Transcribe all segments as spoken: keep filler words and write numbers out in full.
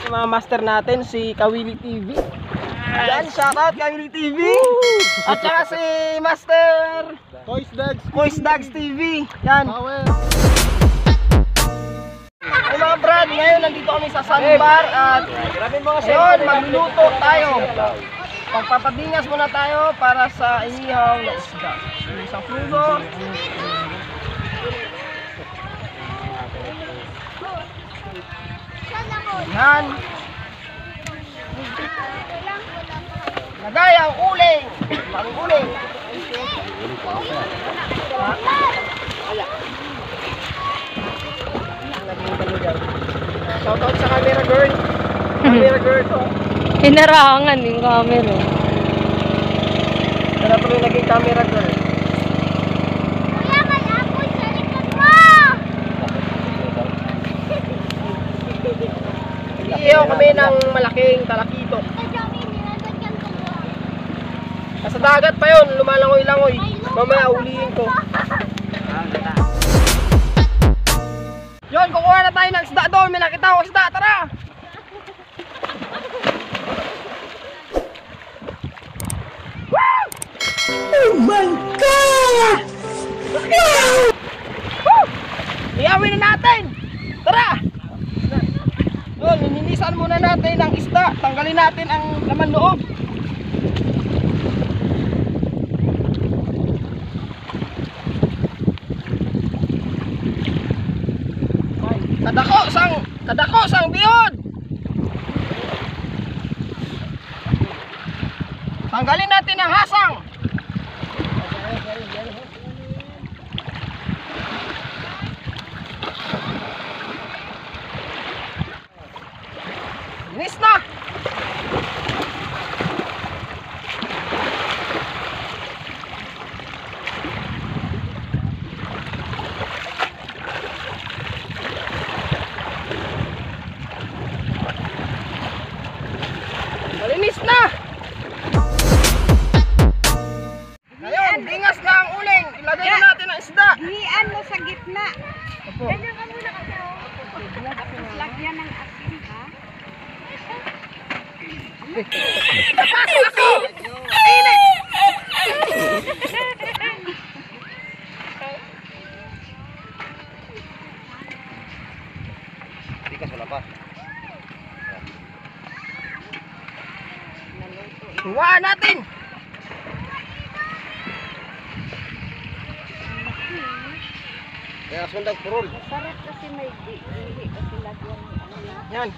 mga master natin, si Kawili T V. Yan, shoutout Kawili T V. At saka si Master Kois Dags Kois Dags T V. Yan. Ay mga brad, ngayon nandito kami sa sandbar at ngayon magluluto tayo. Pagpapadingas muna tayo para sa inihaw na isda. Isang pulo. Yan. Lagay ang uling. Ang uling. Shoutout sa camera girl. Camera girl to. Hinarangan yung camera. Kaya tuloy naging camera girl. Kuya, may apoy sa likod mo! Iihaw kami ng malaking talakito. Ito, Johnny, nilalagyan ko mo. Nasa dagat pa yun, lumalangoy-langoy. Mamaya ulihin ko. Yun, kukuha na tayo ng isda doon. May nakita ko isda, tara! Oh my God! Iyawin na natin! Tara! Yun, nininisan muna natin ang isda. Tanggalin natin ang laman loob. Kadako sang kadako sang bihon. Tanggalin natin ang hasang. Linis na. Malinis na. Ngayon, dingas na ang uling. Ilagay na natin ang isda. Hian mo sa gitna. Opo. Ganyan ka muna kasi ako. Lagyan ng asin, ha? Napasok ako! Init! Tikas wala pa. Tuwaan natin! Kaya sundag purol. Sarap kasi may dihi kasi lagyan ng ano. Yan.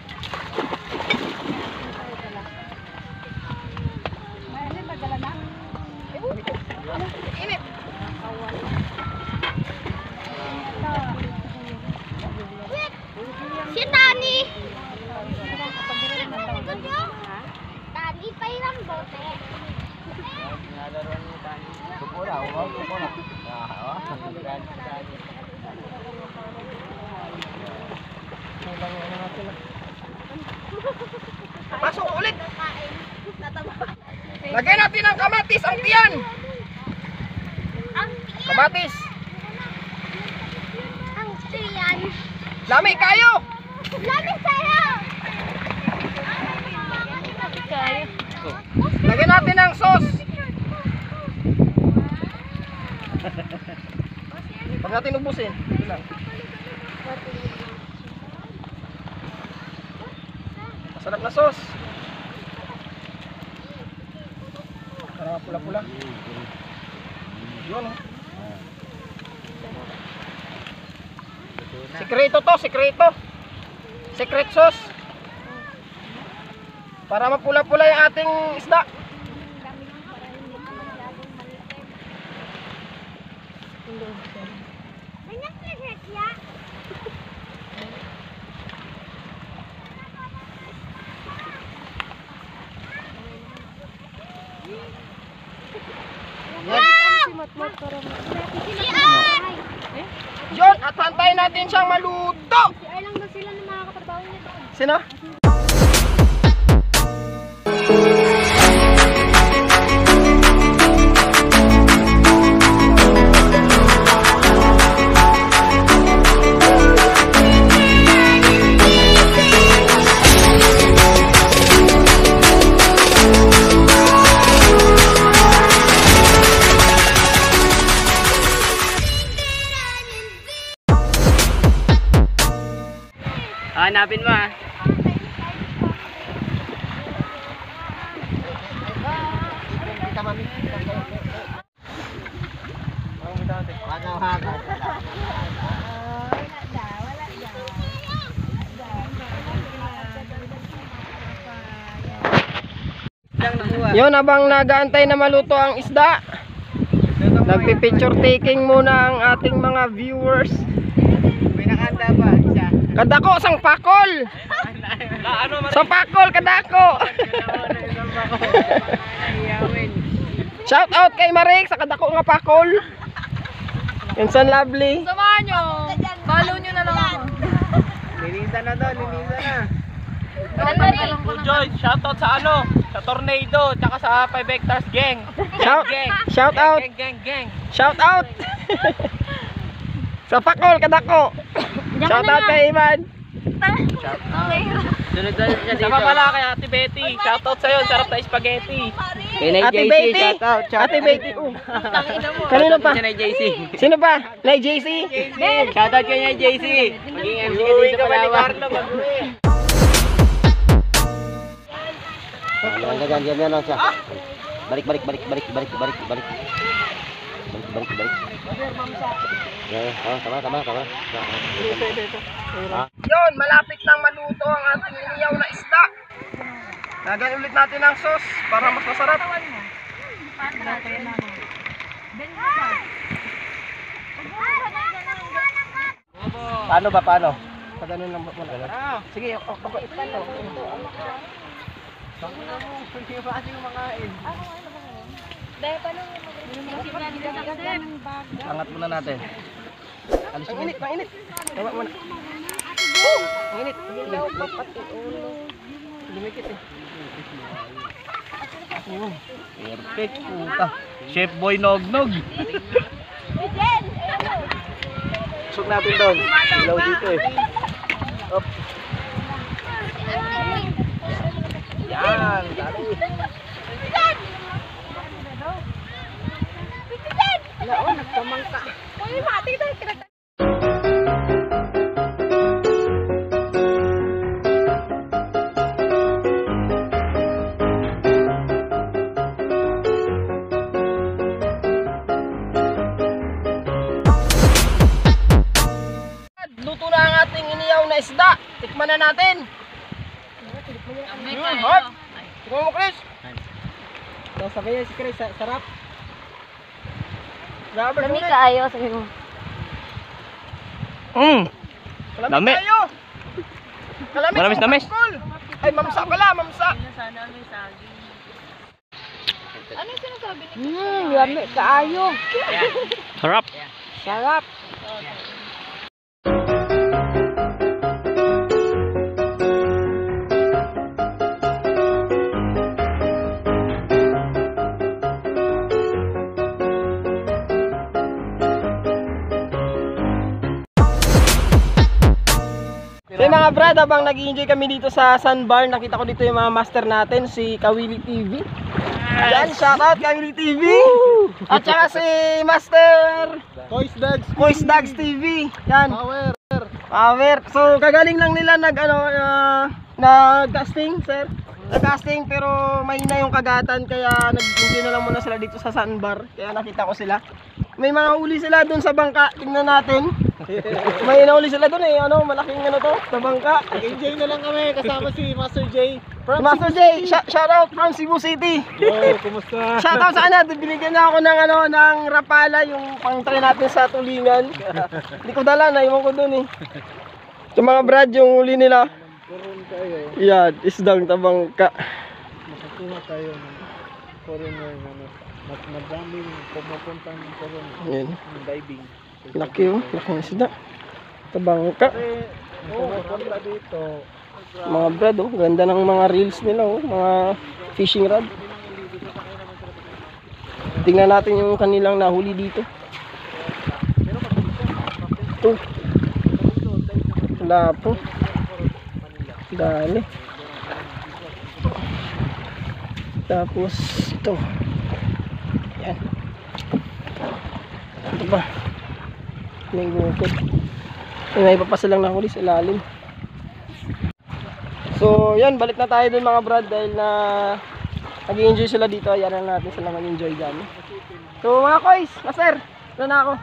Ano magdala na? Init! Si Tani! Likod nyo? Tani pa ilang bote. Pasok ulit! Lagyan natin ang kamatis, ang tiyan! Ang Kamatis! ang tiyan. Lami kayo! Lagi sa'yo! Lagyan natin ang sauce! Pag natin ubusin, ito lang. Masarap na sauce. Parang pula-pula. Yun, oh. Sekreto to, sekreto. Secret sauce. Para mapula-pula yung ating isda. Ganyan ka siya. Yun, at hantayin natin siyang maluto. Si Ay lang na sila ng mga katrabaho niya doon. Sino? Hanapin mo ah. Yun, habang nagaantay na maluto ang isda, nagpi-picture taking muna ang ating mga viewers. Pinakanda ba? Siya. Kadako sang pakol. Sang pakol kadako. Shout out kay Marik sa kadako nga pakol. Insan lovely. Samahan nyo. Follow nyo na lang ako. Linisan na daw, linisan na. Joy, shoutout sa ano? Sa Tornado, tsaka sa five hectares gang. Shout, Gang. shout out. Gang, gang, gang. Shout out. Sa pakol kadako. Shout out kay Iman. Sunod-sunod siya dito. Sama pala kay Ate Betty. Shoutout sa'yo, sarap na spaghetti. Kay Nay Ate J C, Betty. shout out. Shout Ate Betty. Oh. Kanino pa? Siya Nay J C. Sino pa? Nay J C? Shout out kay Nay J C. Maging M C ka dito sa Palawan. Ganyan, ganyan, ganyan lang siya. Balik, balik, balik, balik, balik, balik, balik. Balik, balik, balik. Okay, oh, tama, tama, tama. Yun, malapit nang maluto ang ating iniyaw na isda. Lagyan ulit natin ang sauce para mas masarap. Paano ba, paano? Pagano'n lang muna. Sige, ako ako ito. Angat muna natin. Alis yung init, mainit. Tawa muna. Ang init. Lumikit eh. Oh, perfect puta. Chef Boy Nognog. Sug natin doon. Ilaw dito eh. Up. Yan, dali. Oo, nagpamangka. Uy, mati tayo. Luto na ang ating iniyaw na isda. Tikman na natin. Yun, hot. Tikman mo, Chris. Sabi niya si Chris, sarap. Grabe, Dami kaayo, sabi mo. Mm. Kalamit Dami. tayo. Kalamit. Manamis, namis. Ay, mamsa pala, mamsa. Ano yung sinasabi ni Hmm, dami kaayo. Sarap. Sarap. So yung mga brad, habang nag-enjoy kami dito sa Sandbar, nakita ko dito yung mga master natin, si Kawili T V. Yan, shoutout Kawili T V. At saka si Master Toys Dags. Voice Dogs T V. Yan, Power. power. So kagaling lang nila nag ano, uh, nag-casting, sir. Nag-casting pero mahina yung kagatan, kaya nag-enjoy na lang muna sila dito sa Sandbar. Kaya nakita ko sila. May mga huli sila dun sa bangka, tingnan natin. May nahuli sila dun eh, ano, malaking ano to, sa bangka. Enjoy na lang kami kasama si Master J. From Master J, sh- shout out from Cebu City. Oh, kumusta? Shout out sa ano, binigyan na ako ng ano, ng rapala, yung pang-try natin sa tulingan. Hindi ko dala na, iwan ko dun eh. Sa mga brad, yung huli nila. Koron kayo. Yan, isdang tabangka. Makakuha tayo ng foreigner na mas, mas madaming pumupunta ng koron. Yan, Ng diving. laki oh, laki ng isda. Tabangka. Kasi pumupunta dito. Mga brad oh, ganda ng mga reels nila oh, mga fishing rod. Tingnan natin yung kanilang nahuli dito. Ito. Wala po. Dali. Tapos ito. Yan. Ito ba? May gukot. May iba pa silang nahuli sa ilalim. So, yan, balik na tayo dun mga brad dahil na nag-enjoy sila dito. Ayan na natin sila mag-enjoy dyan. So, mga koys, master, ito na ako.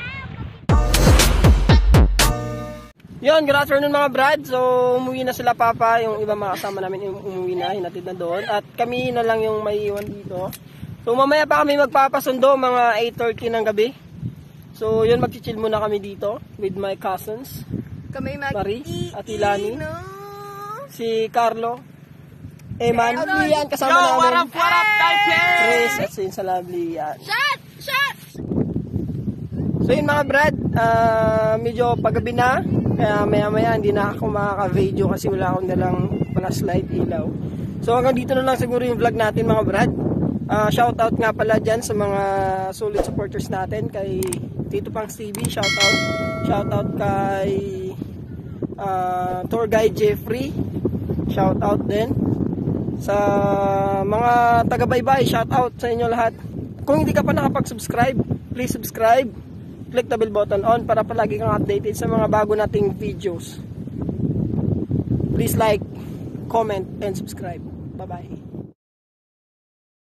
Yun, good afternoon mga brad. So, umuwi na sila papa. Yung iba mga kasama namin yung umuwi na, hinatid na doon. At kami na lang yung may iwan dito. So, mamaya pa kami magpapasundo mga eight thirty ng gabi. So, yun, mag-chill muna kami dito with my cousins. Kami mag Marie, at Ilani, si Carlo, Eman, yan, kasama Yo, namin. what up, what up, Types? Chris, at sin sa lovely yan. Shot! Shot! So yun mga brad, uh, medyo paggabi na, kaya maya maya hindi na ako makaka-video kasi wala akong dalang flashlight, ilaw. So hanggang dito na lang siguro yung vlog natin mga brad. Uh, shout out nga pala dyan sa mga solid supporters natin, kay Tito Pang T V, shout out. Shout out kay uh, tour guide Jeffrey, shout out din. Sa mga taga-baybay, shout out sa inyo lahat. Kung hindi ka pa nakapag-subscribe, please subscribe. Click the bell button on para palagi kang updated sa mga bago nating videos. Please like, comment, and subscribe. Bye-bye.